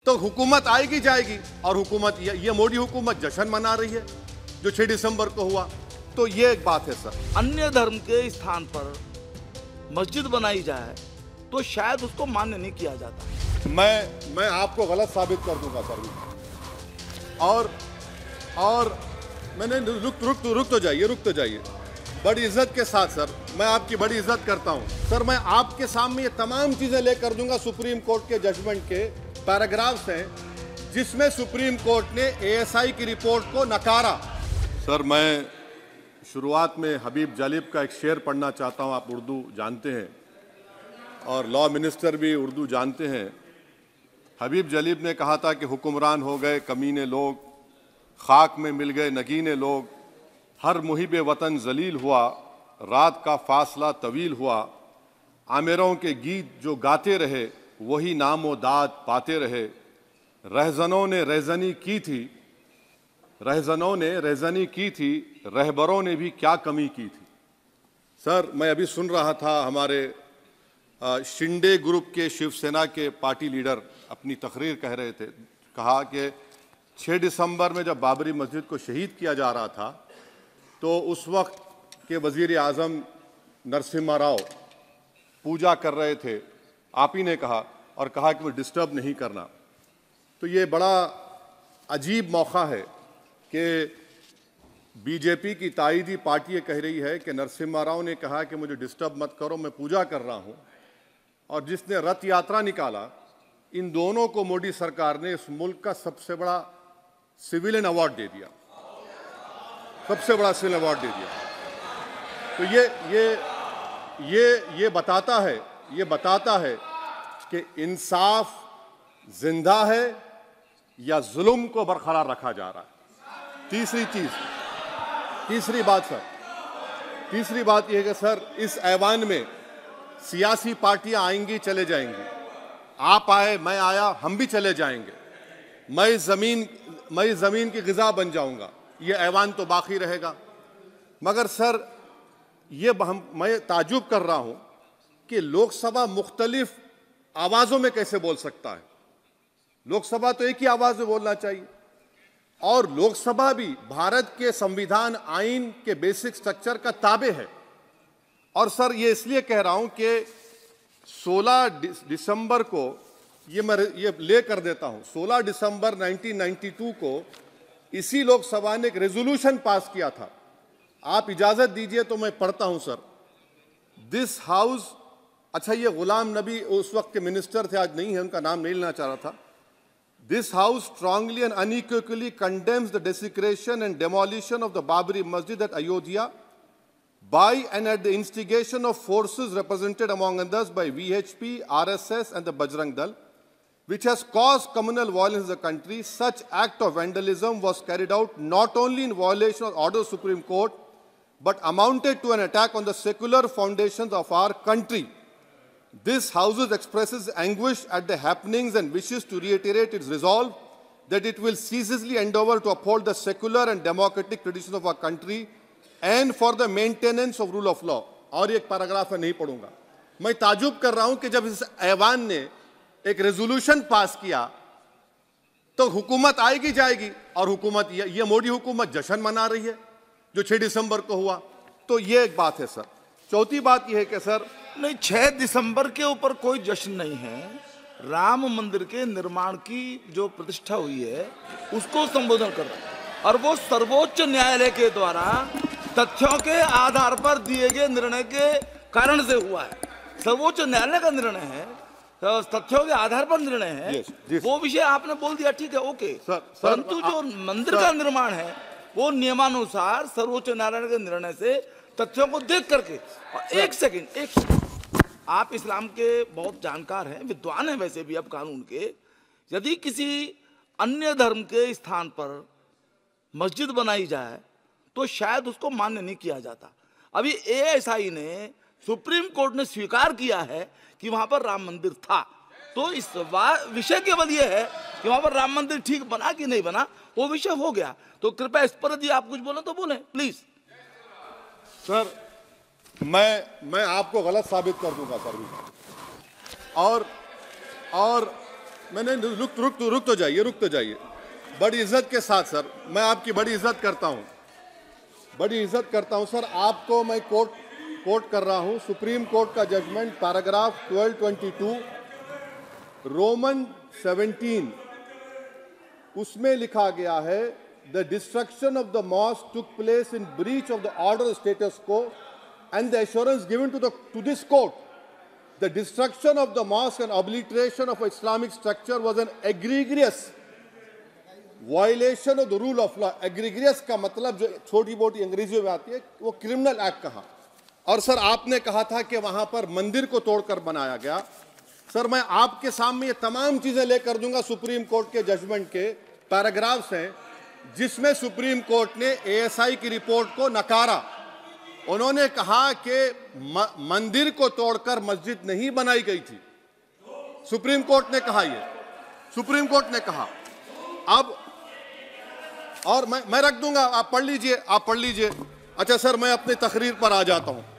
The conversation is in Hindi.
तो हुकूमत आएगी जाएगी, और हुकूमत ये मोदी हुकूमत जश्न मना रही है जो 6 दिसंबर को हुआ। तो ये एक बात है सर। अन्य धर्म के स्थान पर मस्जिद बनाई जाए तो शायद उसको मान्य नहीं किया जाता। मैं आपको गलत साबित कर दूंगा सर। और मैंने रुक तो जाइए बड़ी इज्जत के साथ सर, मैं आपकी बड़ी इज्जत करता हूं सर। मैं आपके सामने ये तमाम चीजें लेकर दूंगा। सुप्रीम कोर्ट के जजमेंट के पैराग्राफ्स हैं जिसमें सुप्रीम कोर्ट ने एएसआई की रिपोर्ट को नकारा। सर मैं शुरुआत में हबीब जलीब का एक शेर पढ़ना चाहता हूं। आप उर्दू जानते हैं और लॉ मिनिस्टर भी उर्दू जानते हैं। हबीब जलीब ने कहा था कि हुक्मरान हो गए कमीने लोग, खाक में मिल गए नगीने लोग, हर मुहिबे वतन जलील हुआ, रात का फासला तवील हुआ, आमिरों के गीत जो गाते रहे वही नामो दाद पाते रहे, रहजनों ने रेजनी की थी, रहबरों ने भी क्या कमी की थी। सर मैं अभी सुन रहा था हमारे शिंदे ग्रुप के शिवसेना के पार्टी लीडर अपनी तकरीर कह रहे थे, कहा कि 6 दिसंबर में जब बाबरी मस्जिद को शहीद किया जा रहा था तो उस वक्त के वजीर आज़म नरसिम्हा राव पूजा कर रहे थे, आप ही ने कहा, और कहा कि वो डिस्टर्ब नहीं करना। तो ये बड़ा अजीब मौका है कि बीजेपी की ताईदी पार्टी ये कह रही है कि नरसिम्हा राव ने कहा कि मुझे डिस्टर्ब मत करो, मैं पूजा कर रहा हूं, और जिसने रथ यात्रा निकाला, इन दोनों को मोदी सरकार ने इस मुल्क का सबसे बड़ा सिविलियन अवार्ड दे दिया, सबसे बड़ा सिविलियन अवार्ड दे दिया। तो ये बताता है कि इंसाफ जिंदा है या जुल्म को बरकरार रखा जा रहा है। तीसरी बात यह है कि सर इस ऐवान में सियासी पार्टियां आएंगी चले जाएंगी, आप आए मैं आया हम भी चले जाएंगे, मैं जमीन की गिजा बन जाऊंगा, ये ऐवान तो बाकी रहेगा। मगर सर मैं ताजुब कर रहा हूं कि लोकसभा मुख्तलिफ आवाजों में कैसे बोल सकता है। लोकसभा तो एक ही आवाज में बोलना चाहिए, और लोकसभा भी भारत के संविधान आइन के बेसिक स्ट्रक्चर का ताबे है। और सर ये इसलिए कह रहा हूं कि 16 दिसंबर को ये ले कर देता हूं, 16 दिसंबर 1992 को इसी लोकसभा ने एक रेजोल्यूशन पास किया था। आप इजाजत दीजिए तो मैं पढ़ता हूं सर। दिस हाउस, अच्छा ये गुलाम नबी उस वक्त के मिनिस्टर थे, आज नहीं है, उनका नाम नहीं लेना चाह रहा था। This house strongly and unequivocally condemns the desecration and demolition of the Babri Masjid at Ayodhya by and at the instigation of forces represented among others by VHP, RSS and the Bajrang Dal, which has caused communal violence in the country. Such act of vandalism was carried out not only in violation of order of Supreme Court, but amounted to an attack on the secular foundations of our country. This House expresses anguish at the happenings and wishes to reiterate its resolve that it will ceaselessly endeavor to uphold the secular and democratic traditions of our country and for the maintenance of rule of law. और एक पैराग्राफ है, नहीं पढ़ूंगा। मैं ताजुब कर रहा हूं कि जब इस ऐवान ने एक रेजोल्यूशन पास किया तो हुकूमत आएगी जाएगी, और हुकूमत ये मोदी हुकूमत जश्न मना रही है जो 6 दिसंबर को हुआ। तो ये एक बात है सर। चौथी बात यह है कि सर नहीं, 6 दिसंबर के ऊपर कोई जश्न नहीं है। राम मंदिर के निर्माण की जो प्रतिष्ठा हुई है उसको संबोधन कर रहा है, और वो सर्वोच्च न्यायालय के द्वारा तथ्यों के आधार पर दिए गए निर्णय के कारण से हुआ है। सर्वोच्च न्यायालय का निर्णय है, तो तथ्यों के आधार पर निर्णय है। वो विषय आपने बोल दिया, ठीक है, ओके। परंतु जो मंदिर का निर्माण है वो नियमानुसार सर्वोच्च न्यायालय के निर्णय से तथ्यों को देख करके। और एक सेकंड, आप इस्लाम के बहुत जानकार हैं, विद्वान हैं वैसे भी अब कानून के। यदि किसी अन्य धर्म के स्थान पर मस्जिद बनाई जाए तो शायद उसको मान्य नहीं किया जाता। अभी एएसआई ने, सुप्रीम कोर्ट ने स्वीकार किया है कि वहां पर राम मंदिर था। तो इस विषय केवल यह है कि वहां पर राम मंदिर ठीक बना कि नहीं बना, वो विषय हो गया। तो कृपया इस पर यदि आप कुछ बोले तो बोलें प्लीज। सर मैं आपको गलत साबित कर दूंगा सर भी। और मैंने रुक तो जाइए बड़ी इज्जत के साथ सर, मैं आपकी बड़ी इज्जत करता हूं सर। आपको मैं कोट कर रहा हूं सुप्रीम कोर्ट का जजमेंट पैराग्राफ 1222 रोमन 17, उसमें लिखा गया है the destruction of the mosque took place in breach of the order status quo and the assurance given to this court the destruction of the mosque and obliteration of Islamic structure was an egregious violation of the rule of law. Egregious का मतलब जो छोटी मोटी अंग्रेजी में आती है वो क्रिमिनल एक्ट कहा। और सर आपने कहा था कि वहां पर मंदिर को तोड़कर बनाया गया। सर मैं आपके सामने ये तमाम चीजें लेकर दूंगा, सुप्रीम कोर्ट के जजमेंट के पैराग्राफ्स हैं जिसमें सुप्रीम कोर्ट ने एएसआई की रिपोर्ट को नकारा। उन्होंने कहा कि मंदिर को तोड़कर मस्जिद नहीं बनाई गई थी। सुप्रीम कोर्ट ने कहा, ये सुप्रीम कोर्ट ने कहा। अब और मैं रख दूंगा, आप पढ़ लीजिए। अच्छा सर मैं अपनी तकरीर पर आ जाता हूं।